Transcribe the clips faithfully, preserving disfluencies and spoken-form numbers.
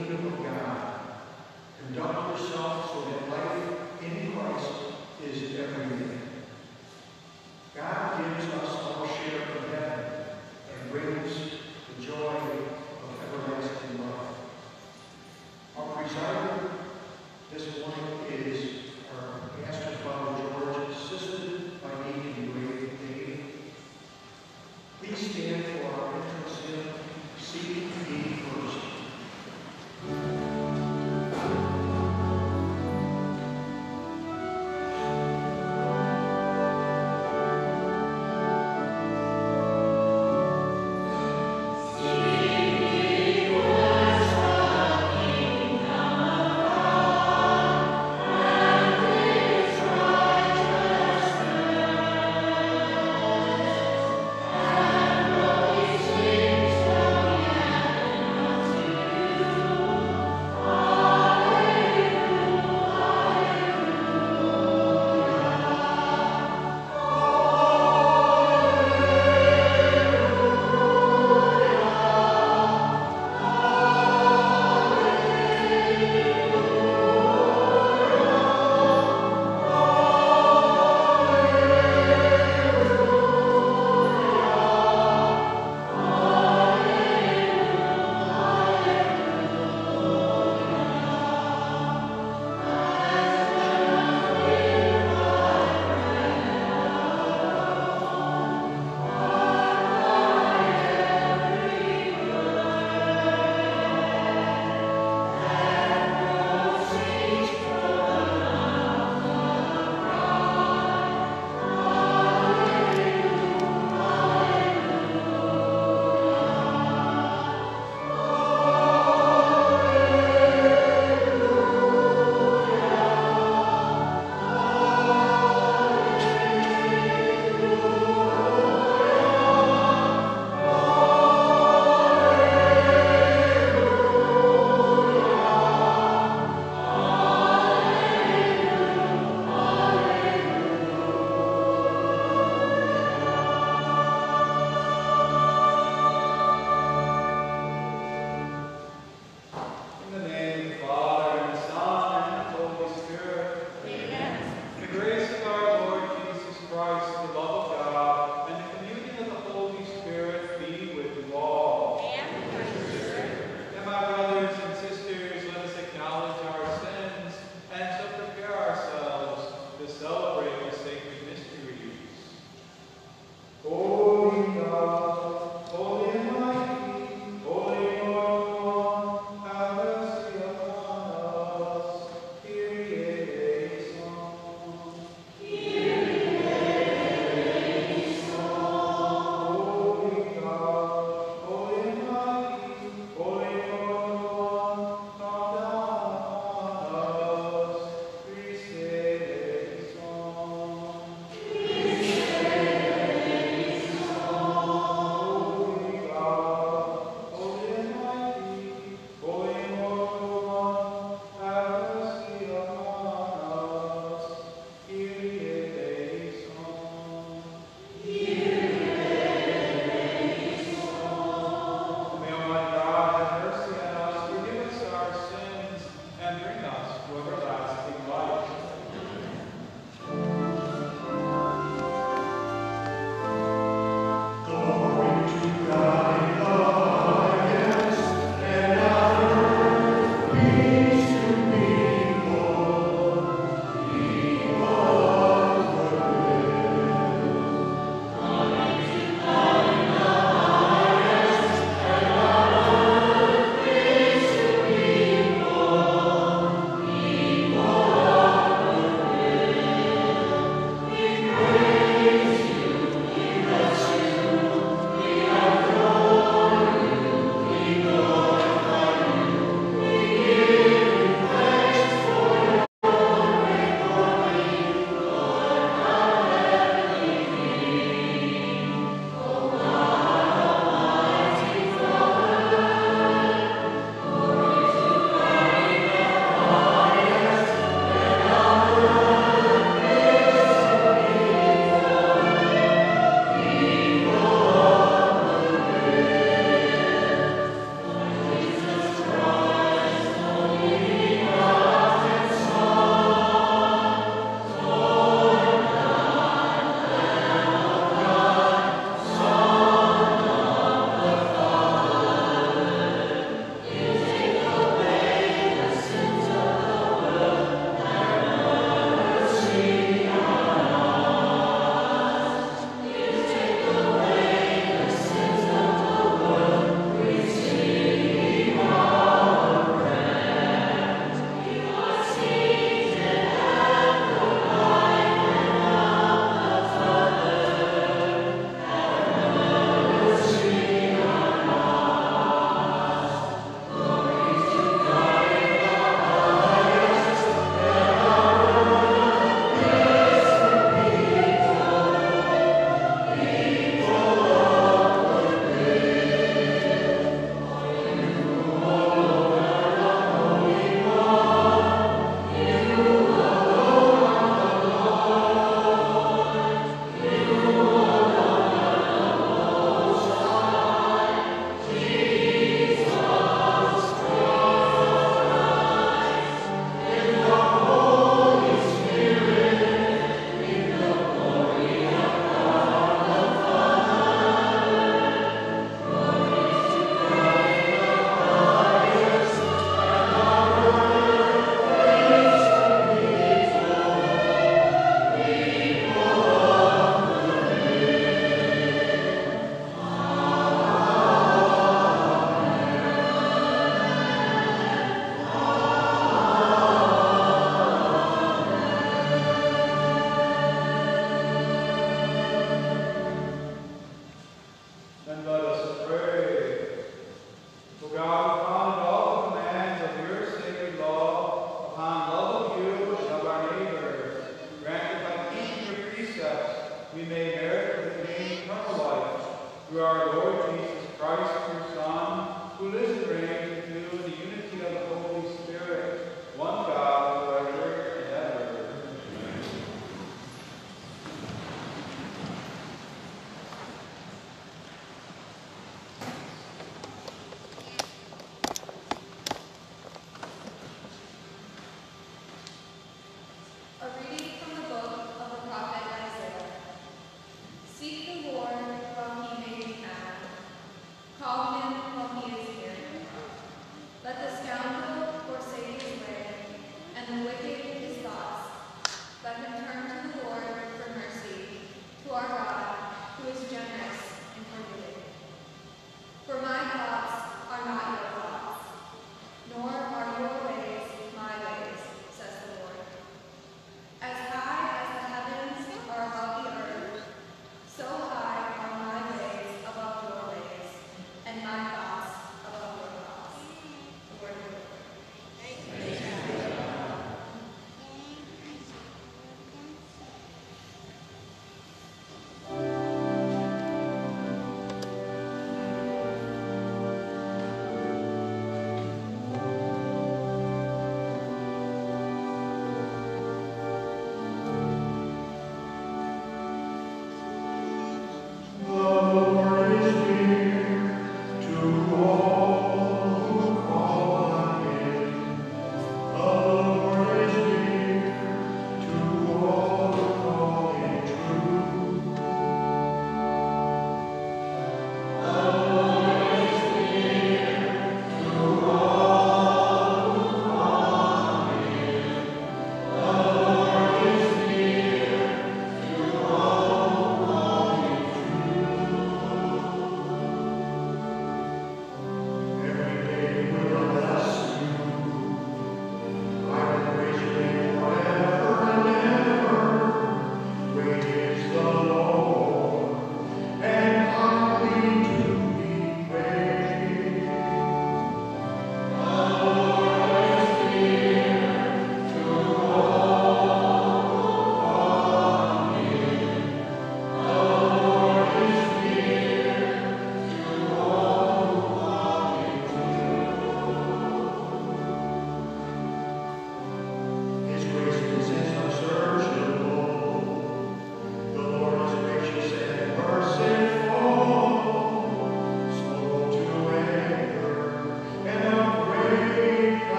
kingdom of God. Conduct yourself so that life in Christ is everything. God gives us our share of heaven and brings the joy of everlasting life. Our presider this morning is our Pastor Father George, assisted by Deacon Dave. Please stand for our entrance hymn, Seek Ye First. And let us pray. O God, who founded all the commands of your sacred law upon love of you and of our neighbor, grant that by keeping your precepts we may merit and gain eternal life through our Lord Jesus Christ, your Son, who lives and reigns with you in the unity of the Holy Spirit, one God, forever and ever. Amen. A reading from the book of the prophet Isaiah. Seek the Lord while he may be found. Call him while he is near. Let the scoundrel forsake his way, and the wicked his thoughts. Let him turn to the Lord for mercy, to our God, who is generous in forgiving. For my thoughts are not your thoughts, nor are your ways my ways, says the Lord. As high as the heavens are above the earth, so high are my ways above your ways, and my thoughts above your thoughts. The word of the Lord.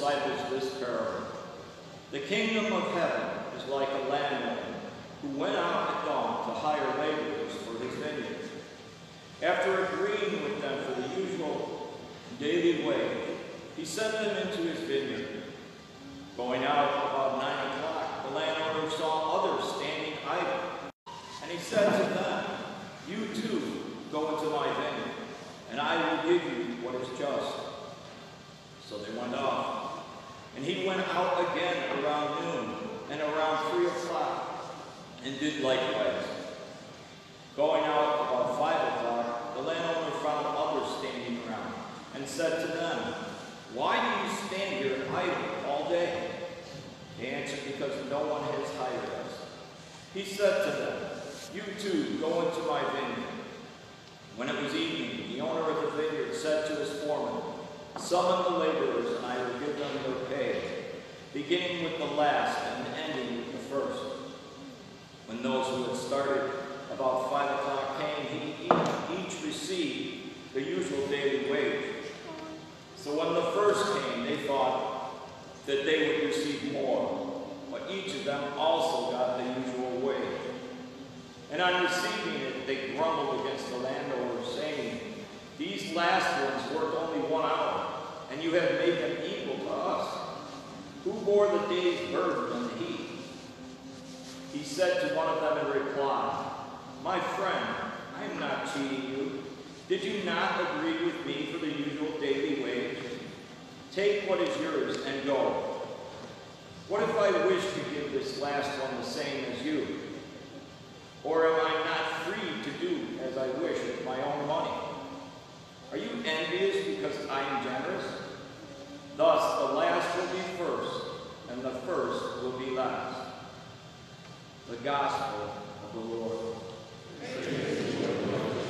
disciples this parable. The kingdom of heaven is like a landowner who went out at dawn to hire laborers for his vineyard. After agreeing with them for the usual daily wage, he sent them into his vineyard. Going out about nine o'clock, the landowner saw others standing idle, and he said to them, "You too go into my vineyard, and I will give you what is just." So they went off, and he went out again around noon and around three o'clock, and did likewise. Going out about five o'clock, the landowner found others standing around, and said to them, "Why do you stand here idle all day?" They answered, "Because no one has hired us." He said to them, "You too go into my vineyard." When it was evening, the owner of the vineyard said to his foreman, "Summon the laborers, and I will give them their pay, beginning with the last and ending with the first." When those who had started about five o'clock came, he, each received the usual daily wage. So when the first came, they thought that they would receive more, but each of them also got the usual wage. And on receiving it, they grumbled against the landowner, saying, "These last ones worked only one hour, and you have made them equal to us, who bore the day's burden and the heat." He said to one of them in reply, "My friend, I am not cheating you. Did you not agree with me for the usual daily wage? Take what is yours and go. What if I wish to give this last one the same as you? Or am I not free to do as I wish with my own money? Are you envious because I am generous? Thus the last will be first, and the first will be last." The Gospel of the Lord. Praise the Lord.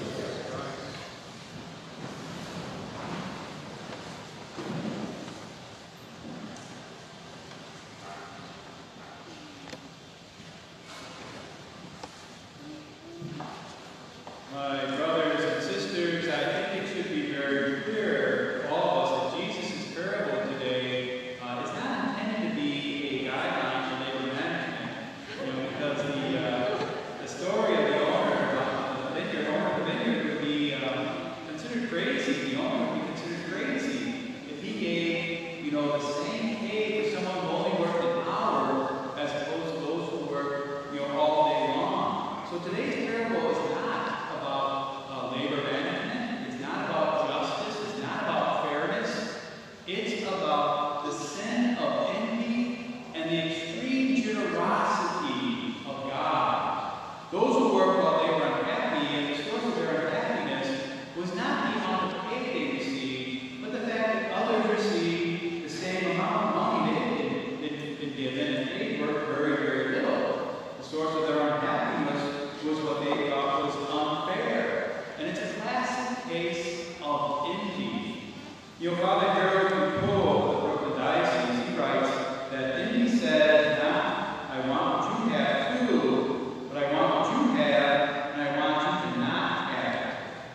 My brothers and sisters, I think it should be very clear to all of us that Jesus' parable today uh, is not intended to be a guideline for labor management. You know, because the uh, the story of the owner, uh, the vineyard owner of the vineyard would be um, considered crazy. The owner would be considered crazy if he gave, you know, the same pay for someone who only worked an hour as opposed to those who work, you know, all day long. So today's parable is not about uh, labor management. It's not about justice. It's not about fairness. It's about the sin of envy and the extreme generosity of God. Those who worked while they were unhappy, and the source of their unhappiness was not the amount of pay they received, but the fact that others received the same amount of money they had been, been given, and they worked very, very little. The source of their unhappiness was what they thought was unfair. And it's a classic case of envy. You know, Father Harold Foucault of the Brooklyn Diocese, he writes that envy says, not, "I want what you have too, but I want what you have, and I want you to not have."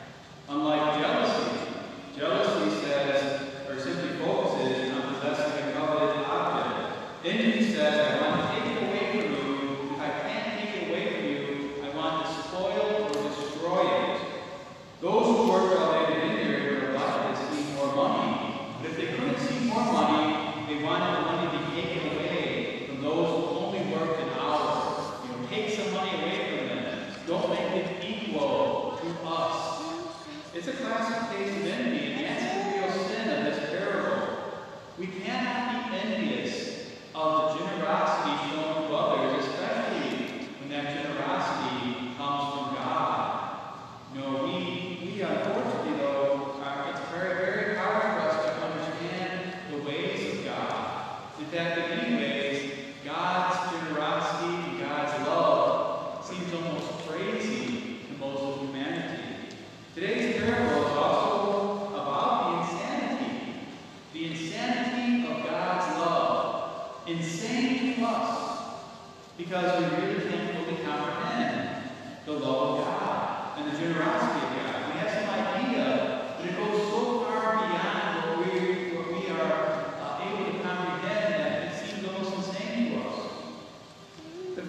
Unlike jealousy, jealousy says, or simply focuses on possessing a coveted object. Envy says, "I want to take it away from you. If I can't take it away from you, I want to spoil or destroy it." Those who worked all day in the vineyard were allowed to see more money. But if they couldn't see more money, they wanted the money to be taken away from those who only worked an hour. You know, take some money away from them. Don't make it equal to us. It's a classic case of envy, and that's the real sin of this parable. We cannot be envious of the generosity shown to others, especially when that generosity comes from God. You know, we, we unfortunately, though, are, it's very, very hard for us to understand the ways of God. In fact, in many ways, God's generosity and God's love seems almost crazy to most of humanity. Today's parable is also about the insanity, the insanity of God's love, insane to us, because we really can't fully comprehend the love of God and the generosity of God. We have some idea, but it goes so far beyond what we, what we are uh, able to comprehend.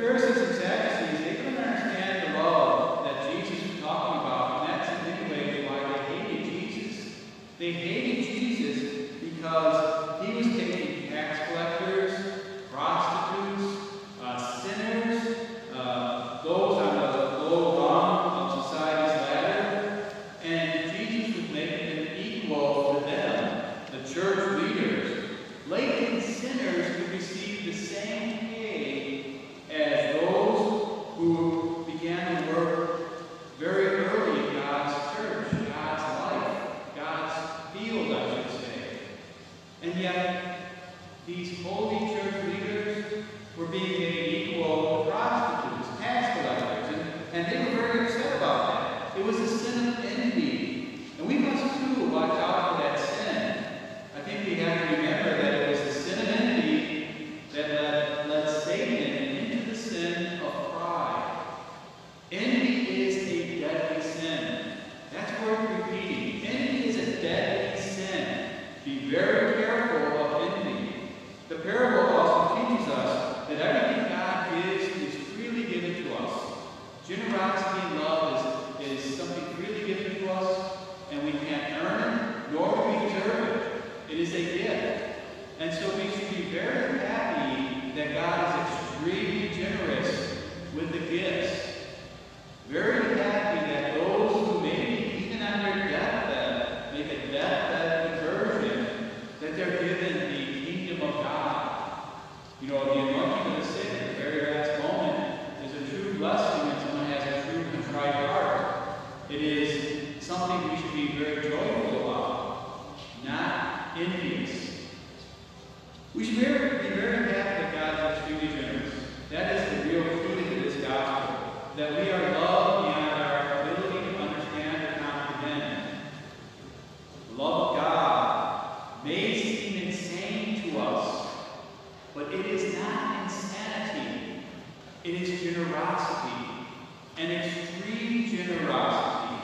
Pharisees and Sadducees, they couldn't understand the love that Jesus was talking about, and that's in many ways why they hated Jesus. They hated Jesus because he was taking tax collectors, prostitutes, uh, sinners, uh, those on the low rung of society's ladder, and Jesus was making them equal to them, the church leaders. Latent sinners could receive the same pay as those who began to work very early in God's church, God's life, God's field, I should say. And yet, these holy church leaders were being made equal to prostitutes, tax collectors, and, and they were very upset about that. It was a sin of envy. And we must, too, watch out for that sin. I think we have to remember that it was the sin of envy that led, led Satan into the sin of pride. Envy is a deadly sin. That's worth repeating. Envy is a deadly sin. Be very careful of envy. The parable also teaches us that everything God gives is freely given to us. Generosity and love is, is something freely given to us, and we can't earn it, nor do we deserve it. It is a gift. And so we should be very happy that God is extremely generous with the gifts. Very happy that those who maybe even on their deathbed make a deathbed conversion, that they're given the kingdom of God. You know, the anointing of the sick at the very last moment is a true blessing when someone has a true contrite heart. It is something we should be very joyful about, not envious. We should be very, be very happy that God is extremely generous. That is the real key to this gospel, that we are loved beyond our ability to understand or comprehend. The love of God may seem insane to us, but it is not insanity. It is generosity, an extreme generosity.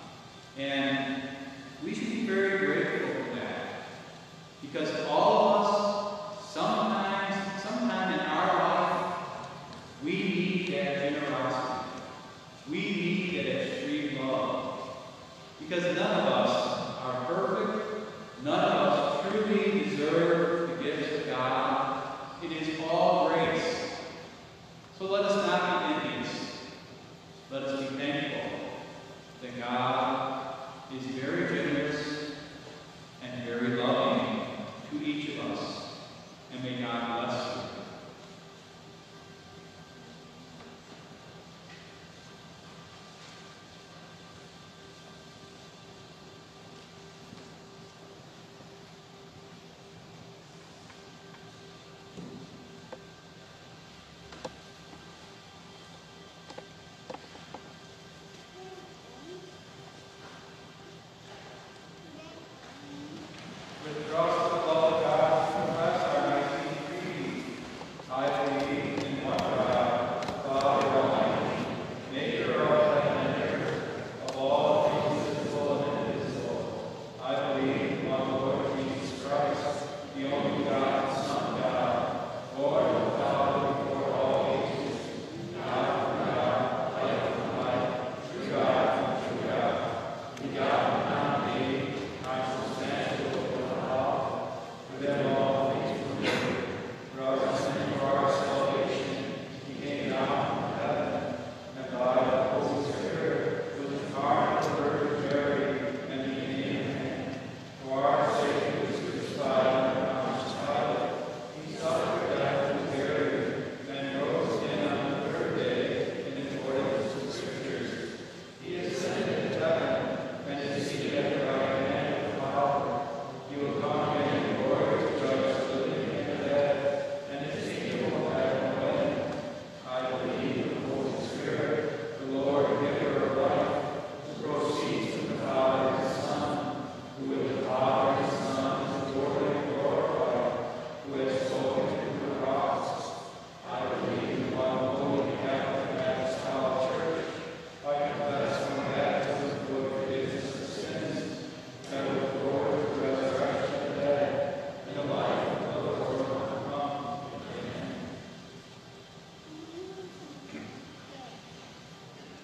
And we should be very grateful for that, because all of us, sometimes, sometime in our life, we need that generosity. We need that extreme love. Because none of us are perfect. None of us truly deserve the gifts of God. It is all grace. So let us not be envious. Let us be thankful that God is very generous and very loving to each of us. And may God bless you. With the cross of the love of God, we confess our nineteen creed.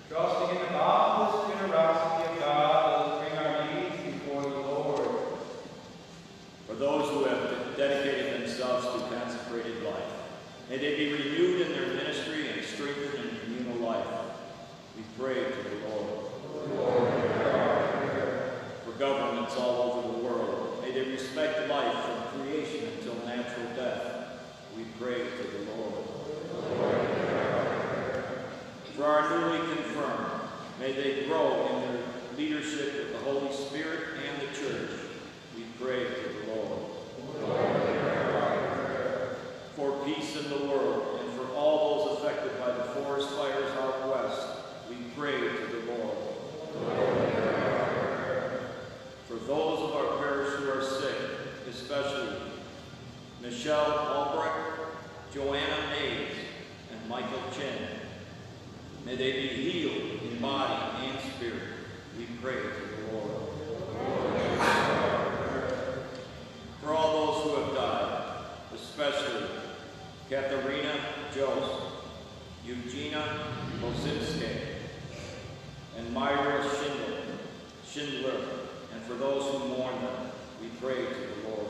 Trusting in the boundless generosity of God, let us bring our needs before the Lord. For those who have dedicated themselves to consecrated life, may they be renewed in their ministry and strengthened in communal life. We pray to the Lord. Lord. For governments all over the world, may they respect life from creation until natural death. We pray to the Lord. Lord. For our newly confirmed, may they grow in their leadership with the Holy Spirit and the Church. We pray to the Lord. Lord. For peace in the world and for all those affected by the forest fires out west, we pray to the Lord. Lord. For those of our parish who are sick, especially Michelle Albrecht, Joanna Mays, and Michael Chin, may they be healed in body and spirit. We pray to the Lord. For all those who have died, especially Katharina Joseph, Eugenia Bozinske, and Myra Schindler, Schindler, and for those who mourn them, we pray to the Lord.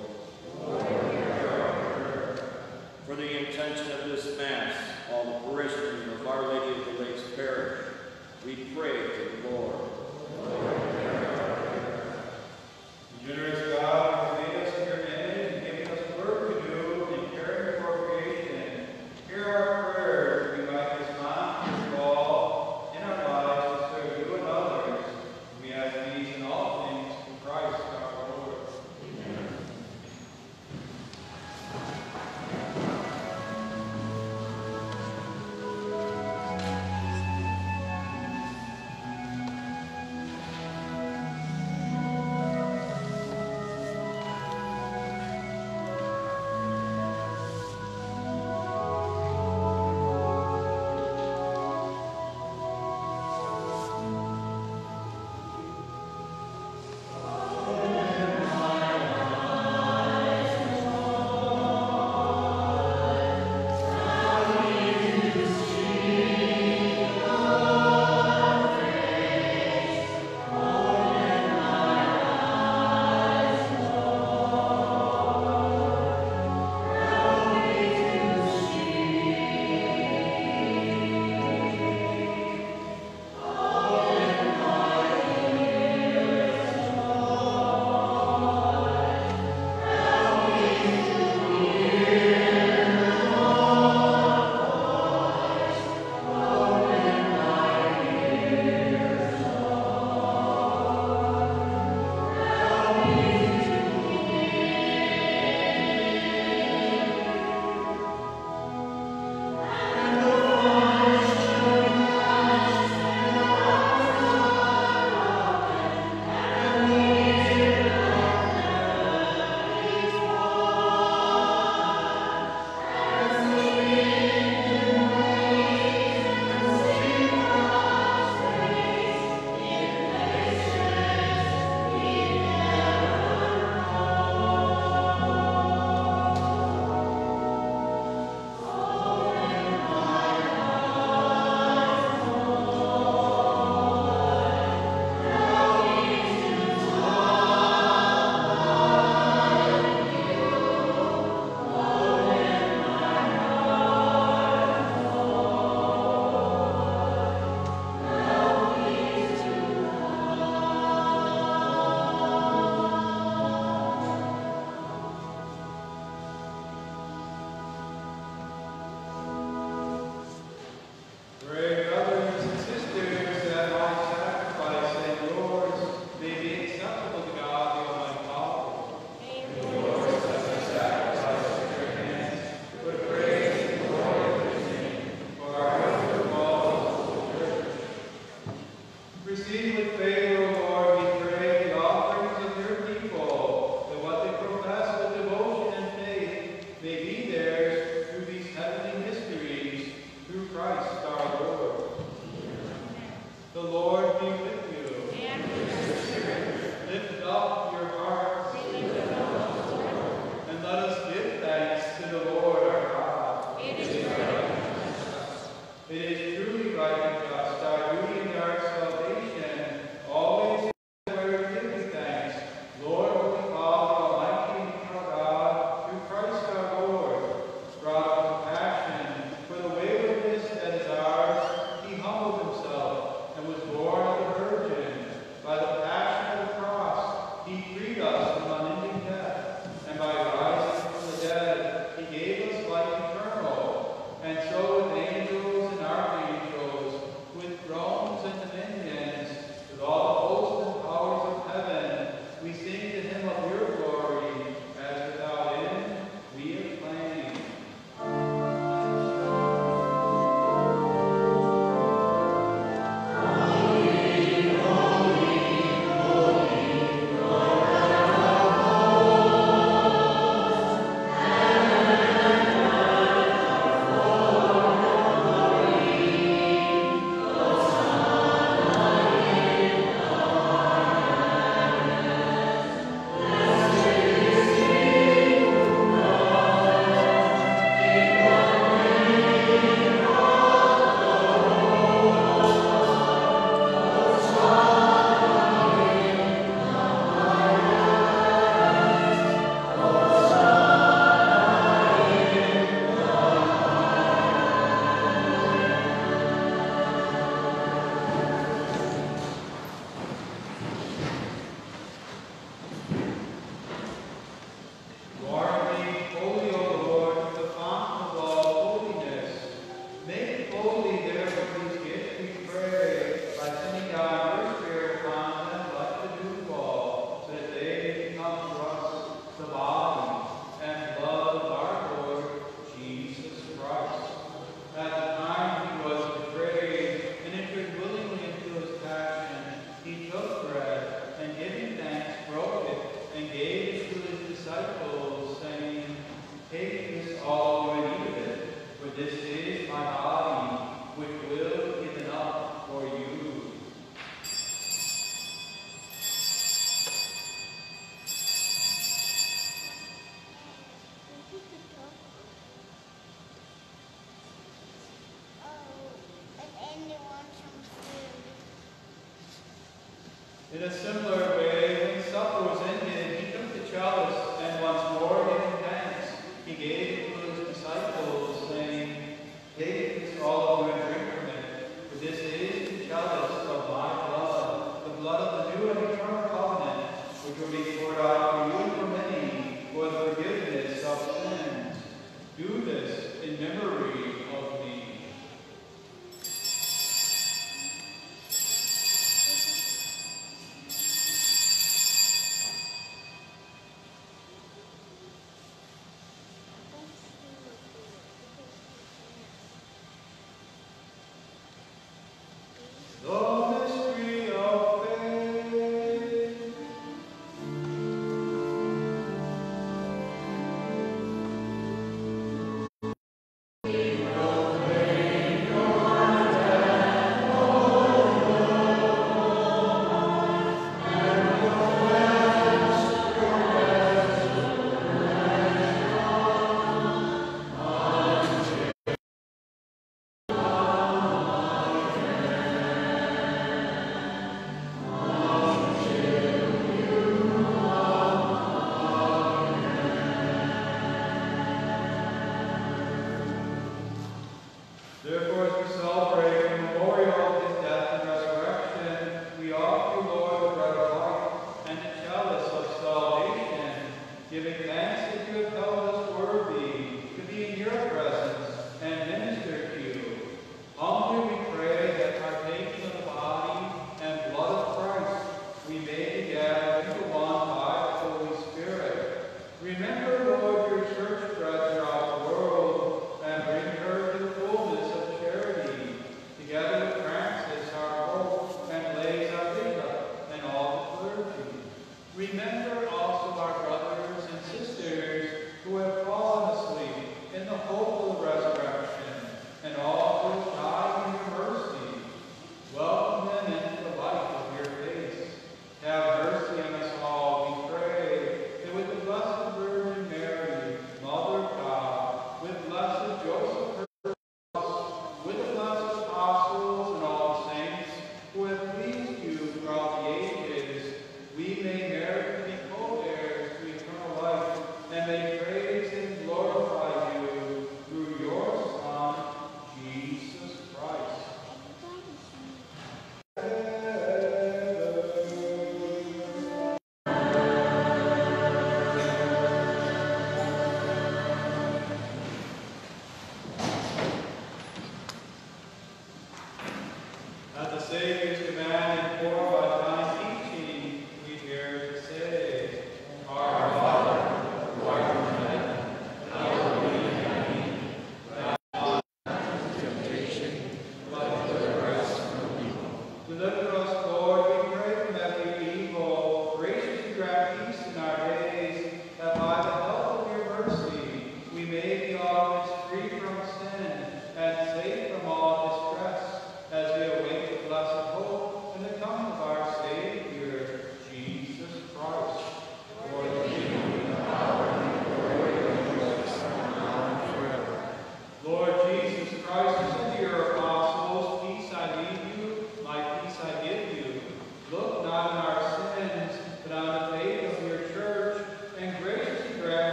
For the intention of this Mass, all the parishioners of Our Lady of the Lakes Parish, we pray to the Lord. Generous God, who made us in your image and given us work to do in caring for creation, hear our prayers that we might respond to your call in our lives to serve you and others. We ask these in all things through Christ our Lord. Amen. In a similar way, when supper was ended, he took the chalice, and once more giving thanks, he gave it to his disciples, saying, "Take this, all of you, and drink from it, for this is the chalice of my blood, the blood of the new and eternal covenant, which will be poured out for you and for many for the forgiveness of sins. Do this in memory of me." The mystery of faith. Therefore, as we celebrate the memorial of his death and resurrection, we offer you, Lord, the bread of life and the chalice of salvation, giving thanks that you have held us worthy to be in your presence and minister to you. Humbly we pray that partaking of the body and blood of Christ, we may be gathered into one by the Holy Spirit. Remember, Lord, your church spread throughout the world, and bring her to the fullness of charity, together with Francis, our Pope, and Lays, our Bishop, and all the clergy. Remember also our brothers and sisters who have fallen asleep in the hope of the resurrection, and all who have died in your mercy. Welcome them into the light of your face. Have mercy on us all, we pray, that with the Blessed Virgin Mary, Mother of God, with blessed Joseph, with the blessed apostles and all the saints who have pleased you throughout the ages, we may merit to be co-heirs to eternal life, and may praise and glorify you through your Son, Jesus Christ. At the Savior's command and for by divine teaching, we dare to say, Our Father, who art in heaven, hallowed be thy name. Thy temptation, but deliver us from evil. Deliver us, Lord, we pray, from every evil. Graciously grant peace in our days, that by the help of your mercy we may be always free from sin and safe from all distress, as we await the blessed hope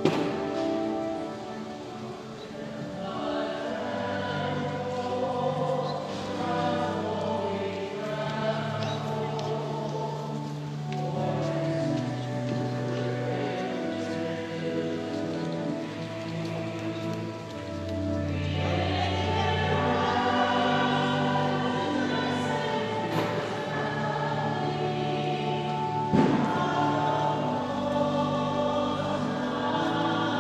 Amen.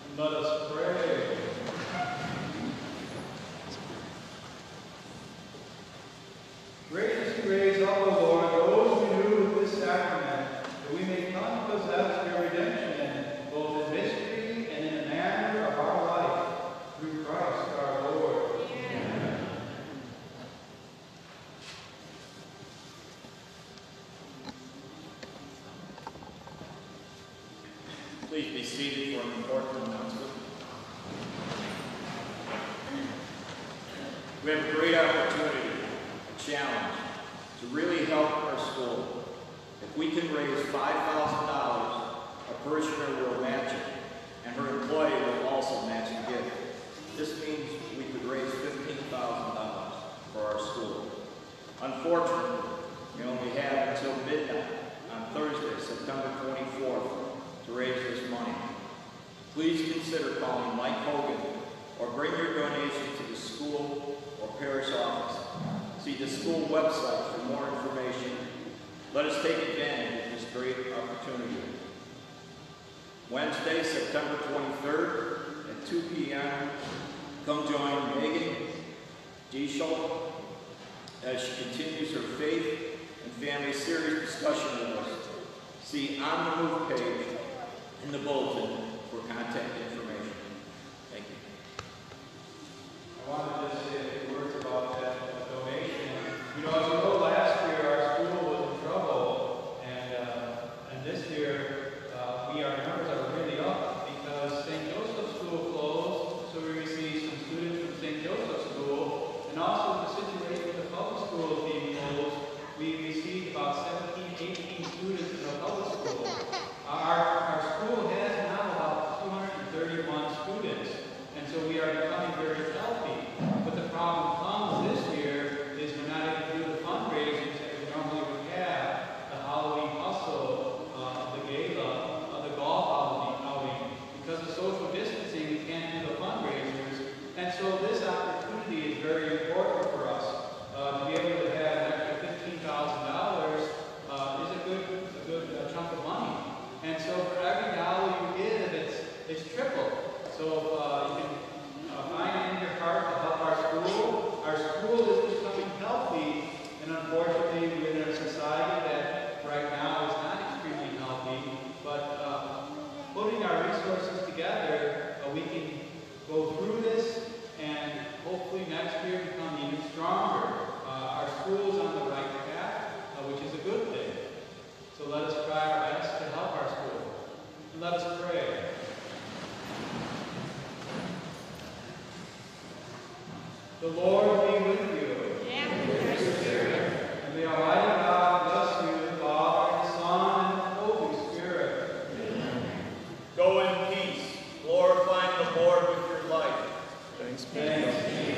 Let us pray. Graciously raise up, O Lord, those who knew this sacrament, that we may come to possess your redemption, both in mystery and in the manner of our life, through Christ our Lord. Amen. Please be seated for an important announcement. We have a great opportunity, a challenge, to really help our school. If we can raise five thousand dollars, a parishioner will match it, and her employee will also match the gift. This means we could raise fifteen thousand dollars for our school. Unfortunately, we only have until midnight on Thursday, September twenty-fourth, to raise this money. Please consider calling Mike Hogan or bring your donation to the school or parish office. See the school website for more information. Let us take advantage of this great opportunity. Wednesday, September twenty-third at two p m Come join Megan Deschel as she continues her faith and family series discussion with us. See On the Move page in the bulletin for contact information. Thank you. I wanted to just say a few words about that donation. You know, as you know, last year our school was in trouble, and uh, and this year uh, we our numbers are really up because Saint Joseph's School closed, so we received some students from Saint Joseph's School, and also the situation with the public schools being closed, we received about seventeen, eighteen students in the public school. Our our school has now about two hundred thirty-one students, and so we are becoming very healthy. But the problem comes this year is we're not able to do the fundraisers that we normally would have, the Halloween hustle, uh, the gala, uh, the golf outing, outing. Because of social distancing, we can't do the fundraisers. And so this opportunity is very important for us. Uh, to be able to have an extra fifteen thousand dollars uh, is a good, a good uh, chunk of money. And so for every dollar you give, it's, it's triple. So uh, you can uh, find it in your heart to help our school. Our school is becoming healthy, and unfortunately we live in a society that right now is not extremely healthy. But uh, putting our resources together, uh, we can go through this and hopefully next year become even stronger. Uh, our school is on the right path, uh, which is a good thing. So let us try our best to help our school. And let us pray. The Lord be with you. And with your spirit. And may Almighty God bless you, the Father, and the Son, and the Holy Spirit. Amen. Go in peace, glorifying the Lord with your life. Thanks be to God.